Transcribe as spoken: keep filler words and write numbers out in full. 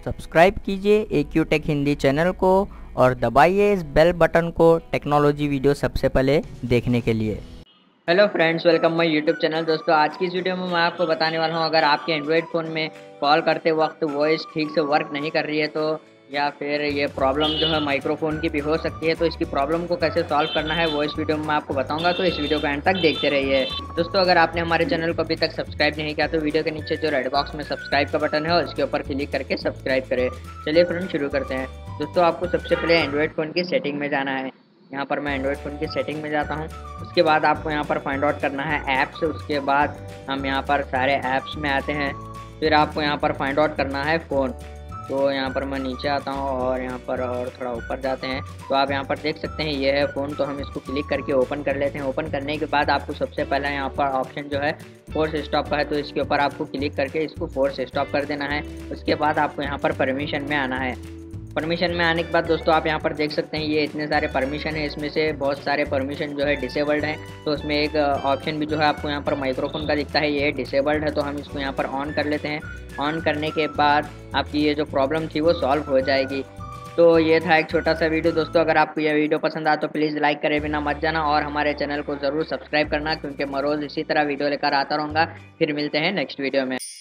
Subscribe कीजिए A Q tech Hindi channel को और दबाइए इस बेल बटन को टेक्नोलॉजी वीडियो सबसे पहले देखने के लिए। Hello friends, welcome my YouTube channel. दोस्तों, आज की इस वीडियो में मैं आपको बताने वाला हूं, अगर आपके एंड्रॉयड फ़ोन में कॉल करते वक्त वॉइस ठीक से वर्क नहीं कर रही है तो या फिर ये प्रॉब्लम जो है माइक्रोफोन की भी हो सकती है, तो इसकी प्रॉब्लम को कैसे सॉल्व करना है वो इस वीडियो में मैं आपको बताऊंगा। तो इस वीडियो को एंड तक देखते रहिए। दोस्तों, अगर आपने हमारे चैनल को अभी तक सब्सक्राइब नहीं किया तो वीडियो के नीचे जो रेड बॉक्स में सब्सक्राइब का बटन है उसके ऊपर क्लिक करके सब्सक्राइब करें। चलिए फ्रेंड्स, शुरू करते हैं। दोस्तों, आपको सबसे पहले एंड्रॉयड फ़ोन की सेटिंग में जाना है। यहाँ पर मैं एंड्रॉयड फ़ोन की सेटिंग में जाता हूँ। उसके बाद आपको यहाँ पर फाइंड आउट करना है ऐप्स। उसके बाद हम यहाँ पर सारे ऐप्स में आते हैं। फिर आपको यहाँ पर फाइंड आउट करना है फ़ोन। तो यहाँ पर मैं नीचे आता हूँ और यहाँ पर और थोड़ा ऊपर जाते हैं तो आप यहाँ पर देख सकते हैं ये है फ़ोन। तो हम इसको क्लिक करके ओपन कर लेते हैं। ओपन करने के बाद आपको सबसे पहले यहाँ पर ऑप्शन जो है फोर्स स्टॉप का है, तो इसके ऊपर आपको क्लिक करके इसको फोर्स स्टॉप कर देना है। उसके बाद आपको यहाँ पर परमिशन में आना है। परमिशन में आने के बाद दोस्तों आप यहाँ पर देख सकते हैं ये इतने सारे परमिशन है, इसमें से बहुत सारे परमिशन जो है डिसेबल्ड हैं। तो उसमें एक ऑप्शन भी जो है आपको यहाँ पर माइक्रोफोन का दिखता है, ये डिसेबल्ड है, तो हम इसको यहाँ पर ऑन कर लेते हैं। ऑन करने के बाद आपकी ये जो प्रॉब्लम थी वो सॉल्व हो जाएगी। तो ये था एक छोटा सा वीडियो। दोस्तों, अगर आपको यह वीडियो पसंद आया तो प्लीज़ लाइक करे बिना मत जाना और हमारे चैनल को ज़रूर सब्सक्राइब करना, क्योंकि मैं रोज़ इसी तरह वीडियो लेकर आता रहूँगा। फिर मिलते हैं नेक्स्ट वीडियो में।